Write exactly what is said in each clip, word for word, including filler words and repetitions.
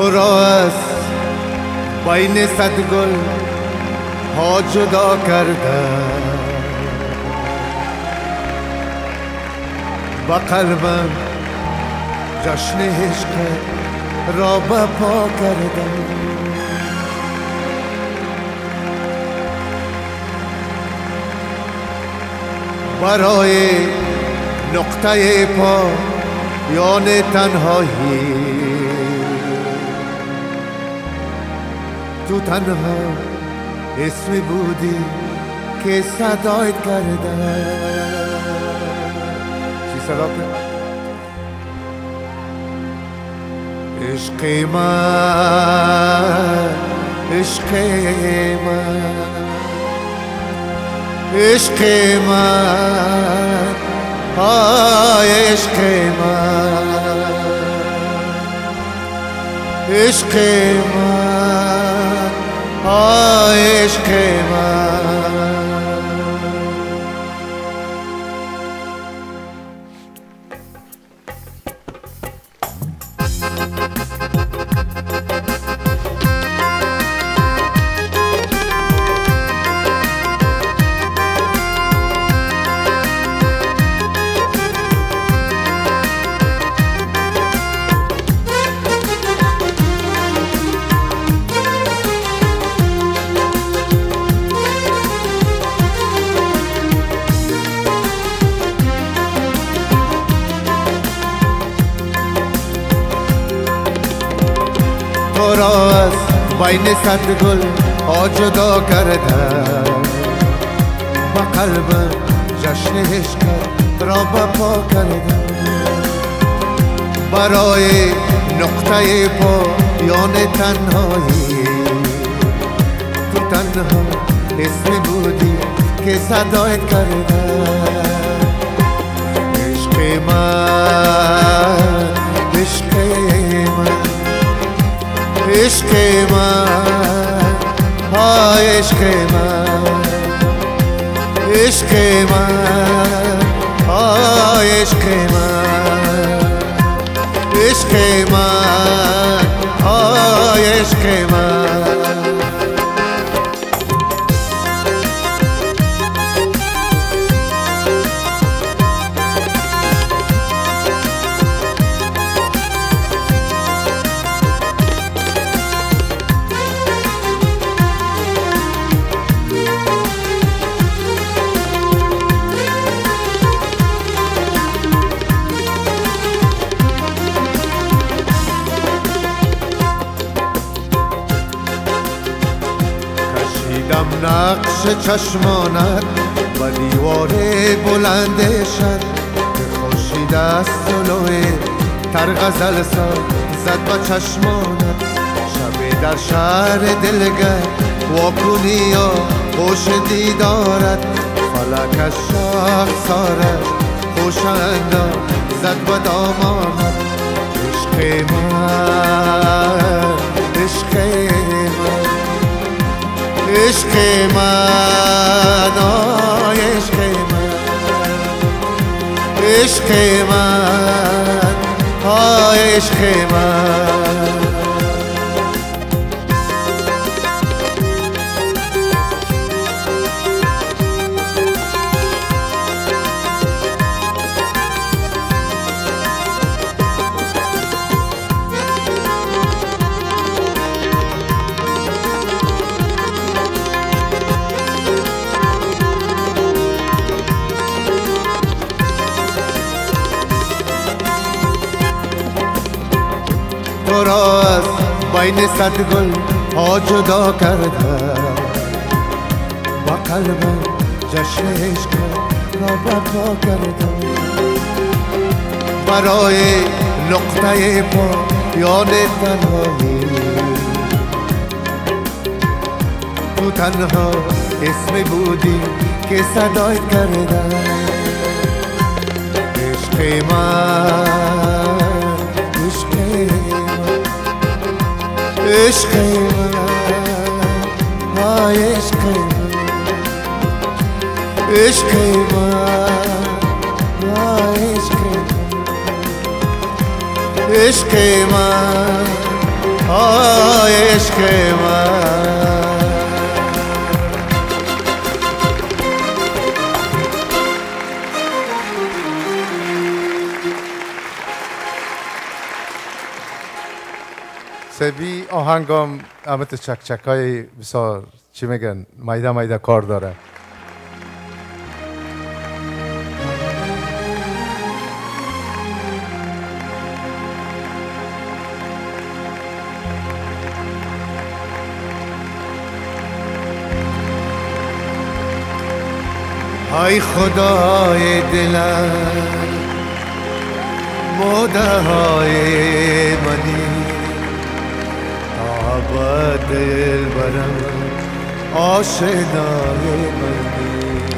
تو را از بین صد گل ها جدا کردم، با قلبم جشن عشق را بپا کردم. برای نقطه پایان تنهایی تو تنها اسمی بودی که صدایت کردم. چی صدا کرد؟ عشق من، عشق من، عشق من، آی عشق من، عشق من، آی عشق من. تو را از بین صد گل ها جدا کردم، با قلبم جشن عشق را بپا کردم. برای نقطه پایان تنهایی تو تنها اسمی بودی که صدایت کردم. عشق من، عشق من، عشق من، آی عشق من، عشق من، آی عشق من، عشق من، آی عشق من. نقش چشمانت و دیوار بلندشت که خورشید از جلوی تر غزل ساز زد با چشمانت. شبی در شهر دلگر واکنی یا خوش دیدارت، فلک از شاخسارش خوش انداز زد با دامانت. عشق من، عشق من، عشق من، آی عشق من، عشق من، آی عشق من. تو را از بین صد گل ها جدا کردم، با قلبم جشن عشق را بپا کردم. برای نقطه پایان تنهایی تو تنها اسمی بودی که صدایت کردم. عشق من، عشق من، عشق من، آی عشق من، عشق من، آی عشق من، عشق من، آی عشق من. سبی آهنگام البته چک چکای بسیار چی میگن مایده مایده کار داره. ای خدای دلم موده های منی آباد دل برم آشنای منی.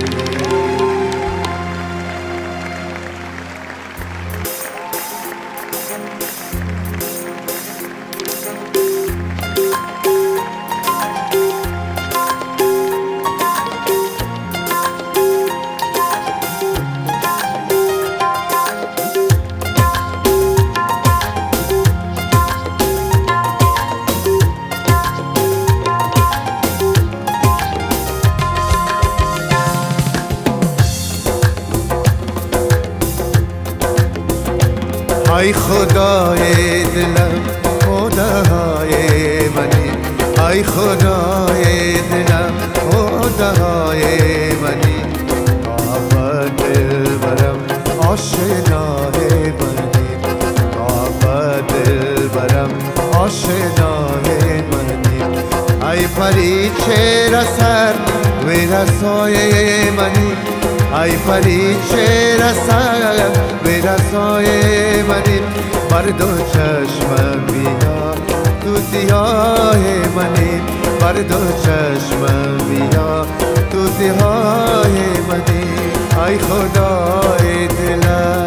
ای خدای دلم موده های منی ای خدای دلم موده های منی آب دل برم آشنای منی آب دل برم آشنای منی. ای پری چهره سر و رسای منی ای پری چهره سر و رسای منی. بر دو چشمم بیا تو سیاه منی بر دو چشمم بیا تو سیاه منی. ای خدای دلم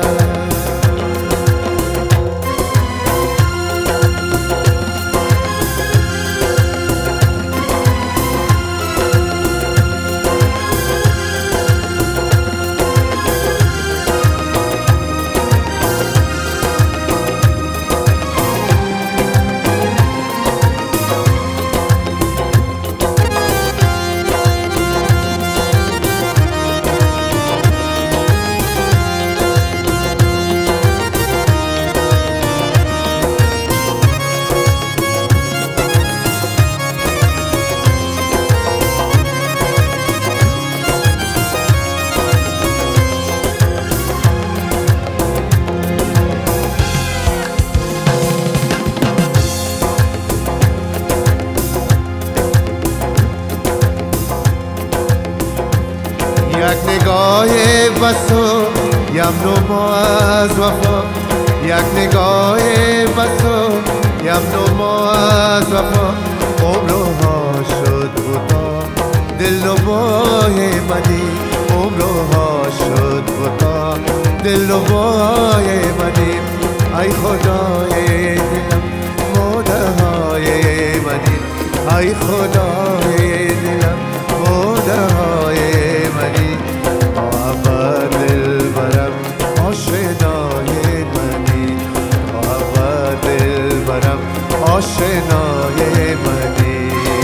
یک نگاه بسو یم نما از وفا یک نگاه بسو یم نما از وفا. عمرها شد بودا دل نمای منی عمرها شد بودا دل نمای منی. ای خدای دلم موده های منی ای خدای دلم موده های منی آب دل برم آشنای منی آب دل برم آشنای منی.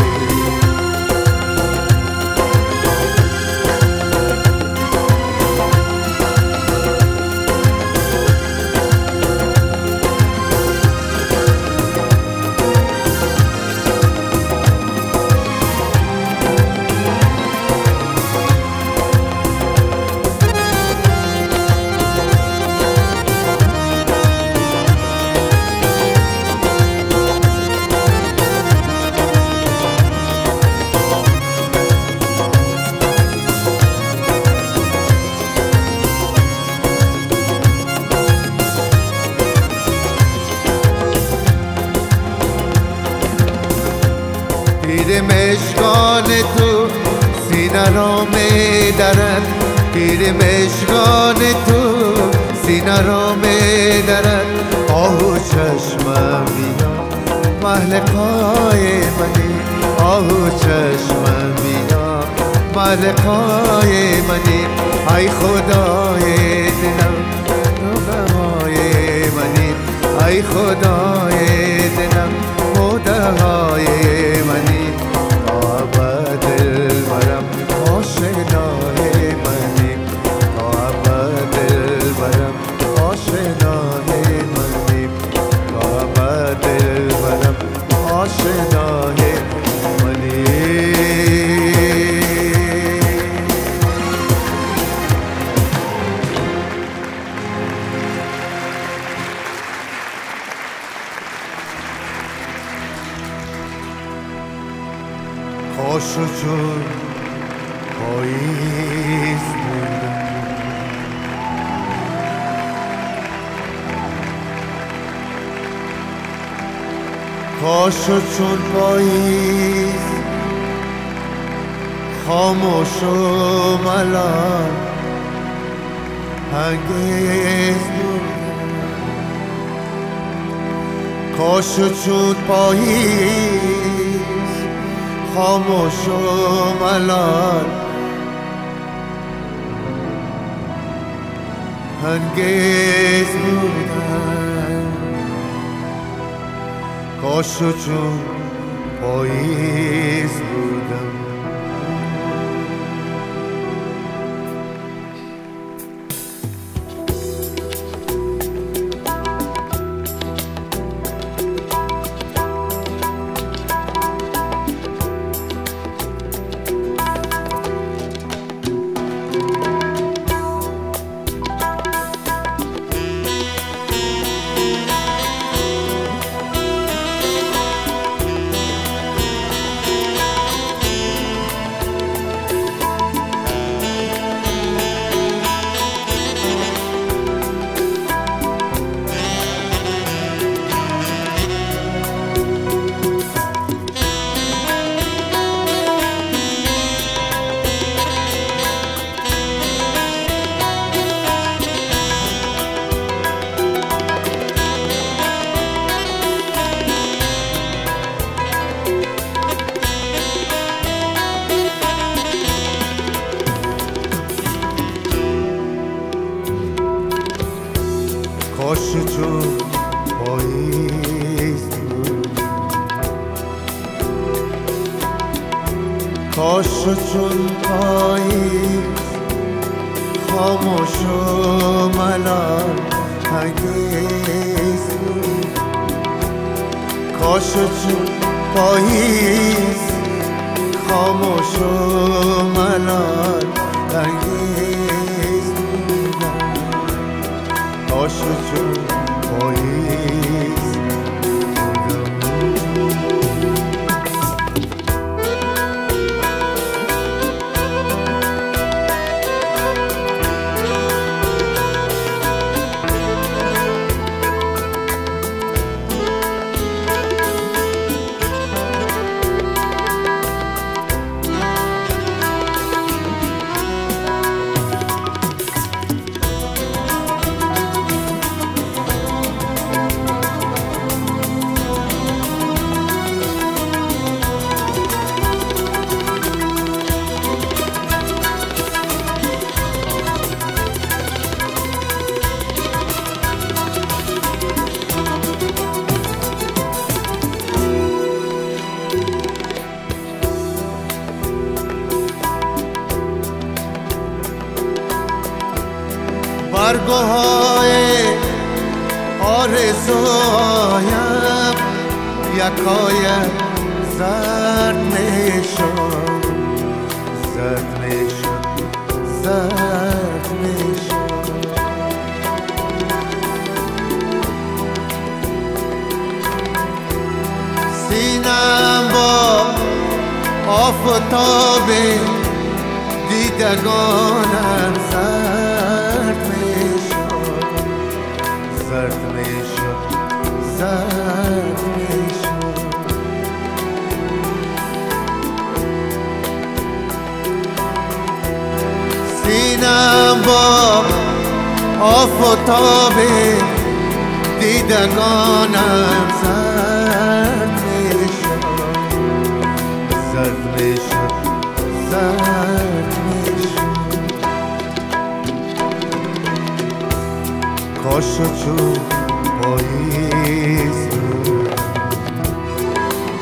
تیر مشکان تو سینه را می درد تیر مشکان تو سینه را می درد. آهو چشمم بیا محلقای منی آهو چشمم بیا محلقای منی. ای خدای دلم روغای منی ای خدای دلم های منی تا ابد دلبرم آشنای منی تا ابد دلبرم آشنای منی تا ابد دلبرم آشنای منی کاش و چون پاییز بودم کاش و چون پاییز خاموش و ملال انگیز بودم کاش و چون پاییز خاموش و ملال انگیز بودم کاش و چون پاییز بودم کاش چون پاییز بود کاش چون پاییز خاموش و ملال انگیز بود کاش چون پاییز خاموش و ملال انگیز بودم کاش چون پاییز برگوهای آرزوهایم یکایم زرد میشد زرد میشد زرد میشد سینم با آفتاب دیدگانم زرد میشد زرد میشد زرد میشد سینم با آفتاب دیدگانم زرد میشد زرد میشد زرد میشد کاش چون پاییز بود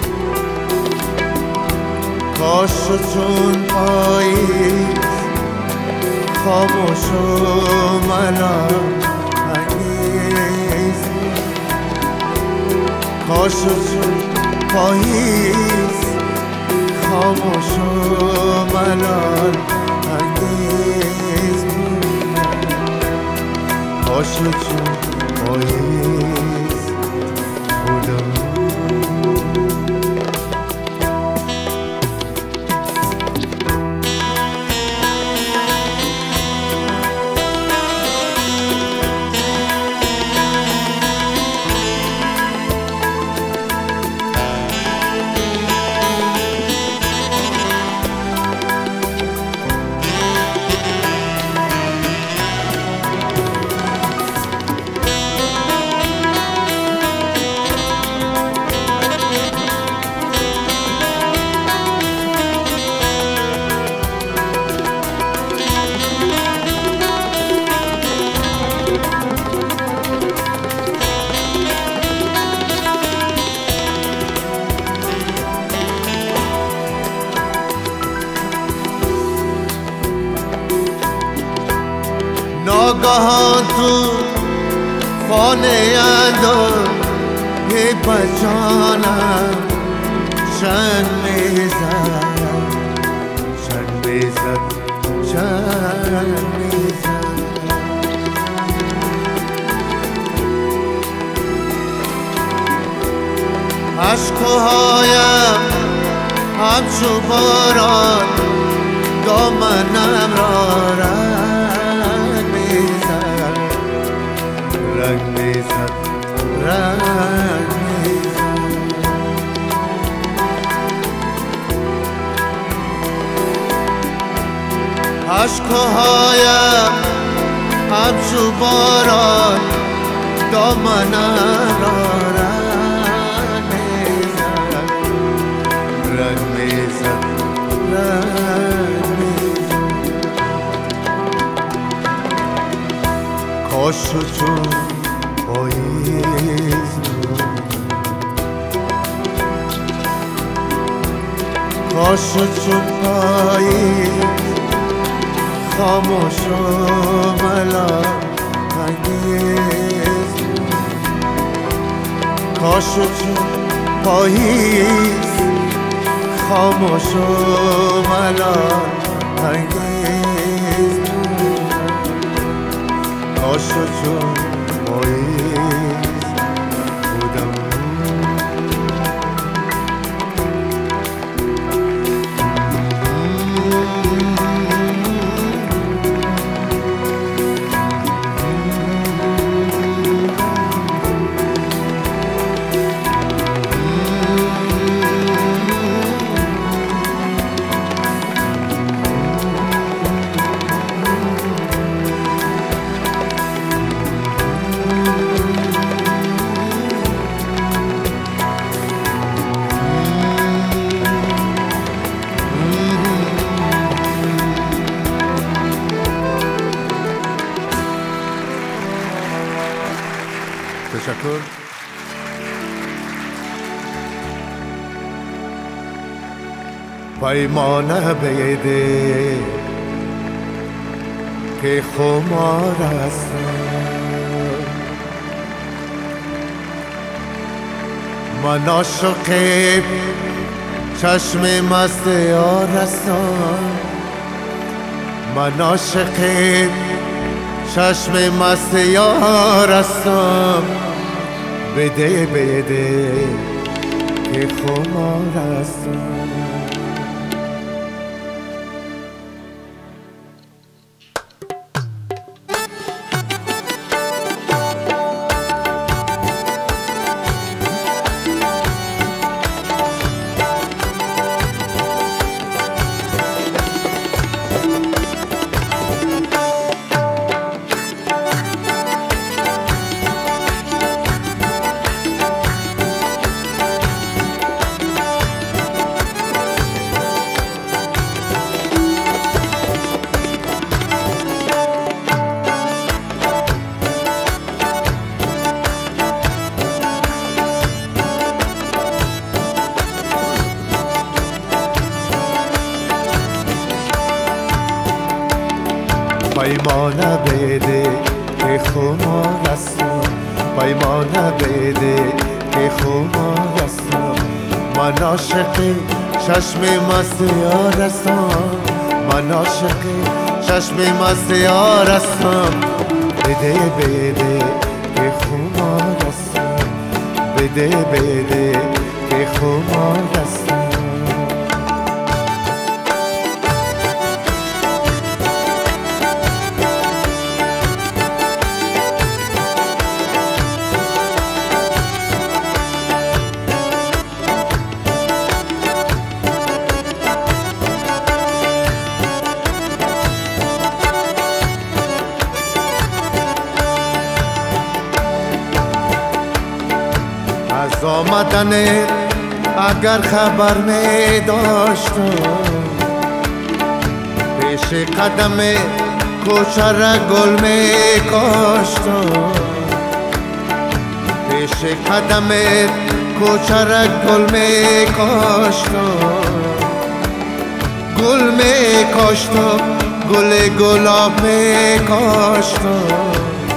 کاش و چون پاییز خاموش و ملال انگیز کاش و چون پاییز خاموش و ملال انگیز کاش و چون پاییز بودم ناگهان تو خانه اندر یه بچانم شن میزد شن میزد شن میزد عشقهایم همچو باران دامنم را رنگ میزد رنگ میزد رنگ میزد عشقهایم همچو باران دامنم را رنگ میزد رنگ میزد رنگ میزد کاش و چون پاییز بود کاش و چون پاییز خاموش و ملال انگیز کاش و چون پاییز خاموش و ملال انگیز کاش و چون پاییز بودم تشکر. پیمانه بده که خمار هستم من عاشق چشم مست یار هستم من عاشق چشم مست یار هستم بده بده که خمار هستم پیمانه بده که خمار هستم، پیمانه بده که خمار هستم. من عاشق چشم مست یار هستم، من عاشق چشم مست یار هستم. بده بده که خمار هستم، بده بده که خمار هستم. از آمدن اگر خبر می داشتم، پیش قدم کوچه را گل می کاشتم، پیش قدم کوچه را گل می کاشتم، گل می کاشتم، گل گلاب می کاشتم.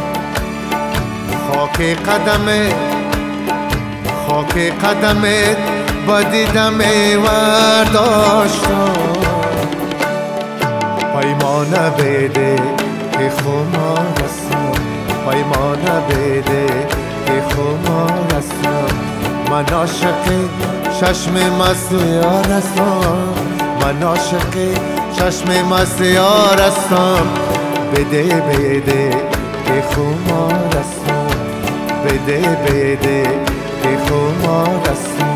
خاک قدم خاک قدمت با دیدم ایور داشتم. پیمانه بده که خمار هستم، پیمانه بده که خمار هستم. من عاشق چشم مست یار هستم، من عاشق چشم مست یار هستم. بده بده که خمار هستم، بده بده که خمار هستم.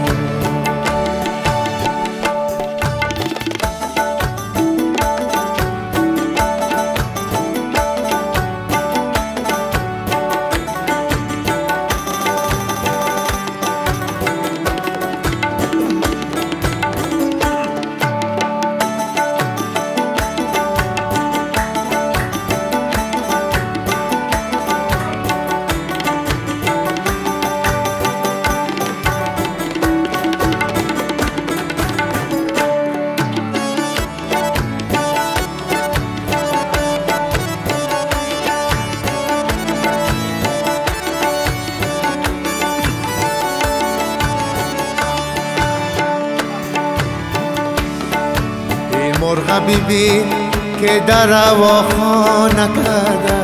مرغ ببین که در هوا خانه کرده،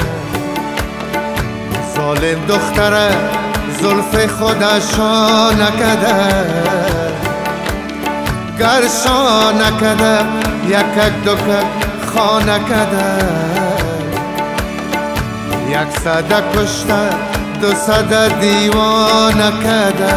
ظالم دختر زلف خودشان نکده. گرشان نکده یکک دوکک خانه کده، یک صده کشته دو صده دیوانه کده.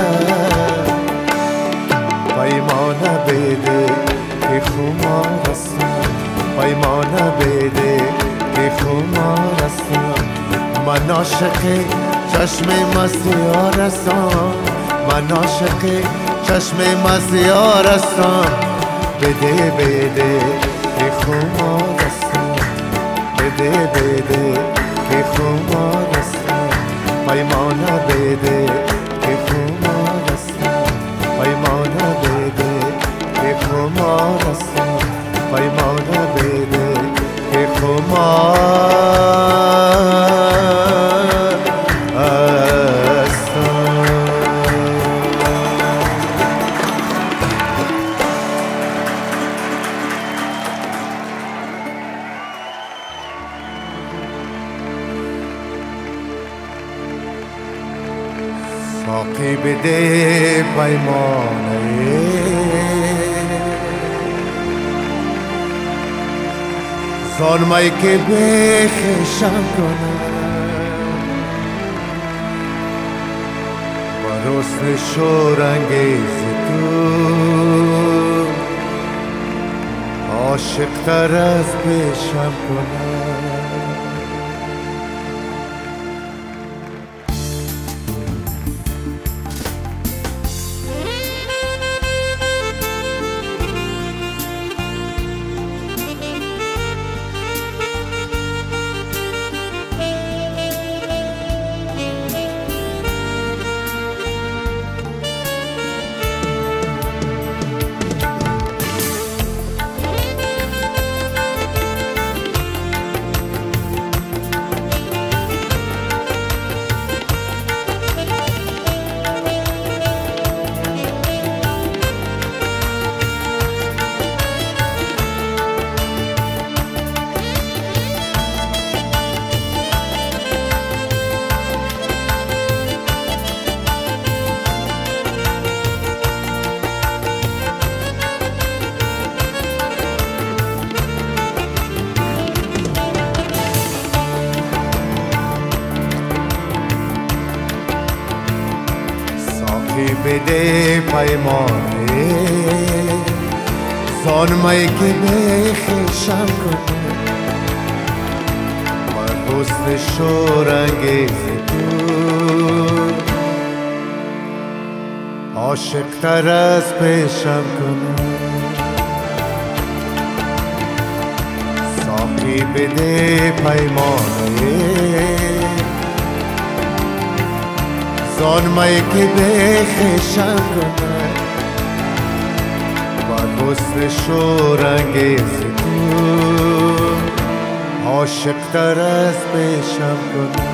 پیمانه بده که خمار هستم، پیمانه بده که خمار هستم. من عاشق چشم مست یار هستم، من عاشق چشم مست یار هستم. بده بده که خمار هستم، بده بده که خمار هستم. پیمانه بده که خمار هستم، پیمانه بده که خمار هستم، پیمانه بده که خمار هستم. ساقی بده پیمانه سالمایی که بخشم کنم، با رسن شورانگیز تو عاشق تر از پیشم کنم. بده پیمانه زانمایی که بخشم کنه بر حسن شورانگیز تو عاشق تر از پیشم کنه ساقی بده پیمانه زانمایی که بخشم کنه بر حسن شورانگیز تو عاشق تر از پیشم کنه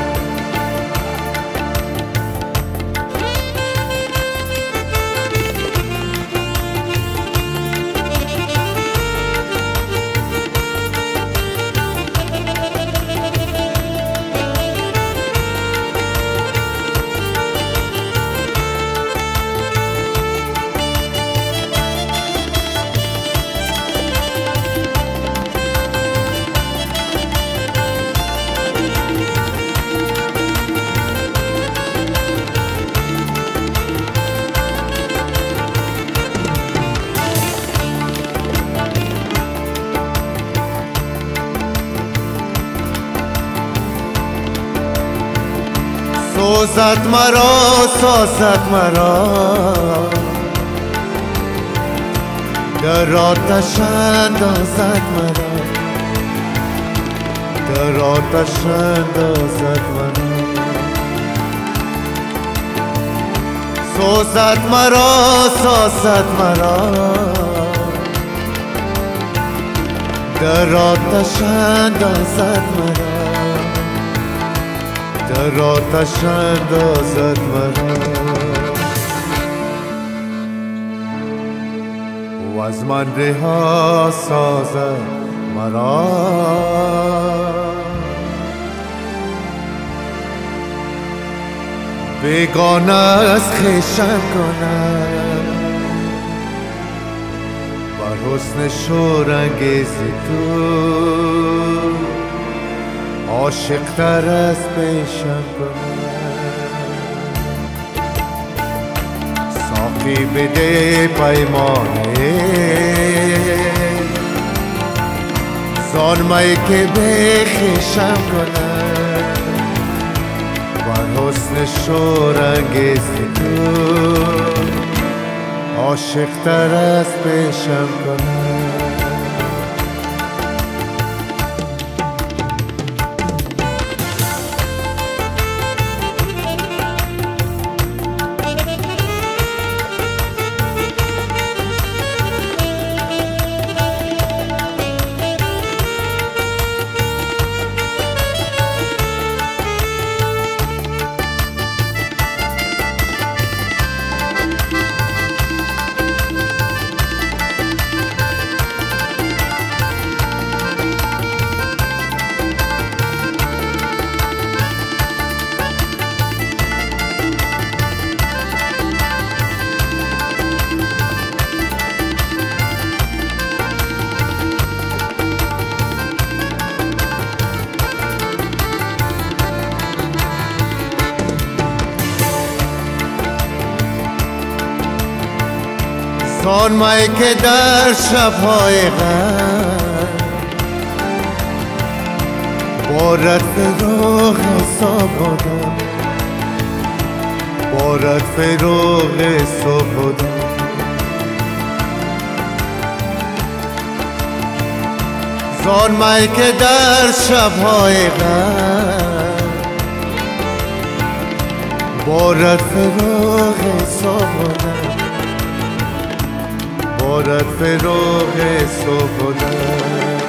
سازد مرا سازد مرا در آتش اندازد مرا در آتش اندازد مرا سازد مرا سازد مرا در آتش اندازد مرا در آتش اندازد مرا و از من رها سازد مرا بیگانه از خویشم کنم بر حسن شورانگیز تو عاشق تر از پیشم کنم ساقی بده پیمانه زانمایی که بخشم کنم بر حسن شورانگیز تو عاشق تر از پیشم کنم زانمایی که در شب‌های غم بارد فراق صبحدم بارد فراق صبحدم زانمایی که در شب‌های غم بارد فراق صبحدم بارد فراق صبحدم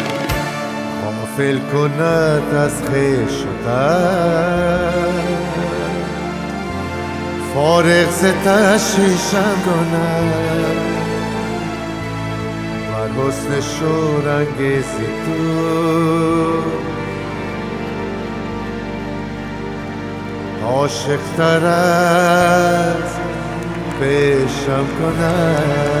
غافل کند از خویش شدن فارغ ز تشویشم کند بر حسن شورانگیز تو عاشق تر از پیشم کند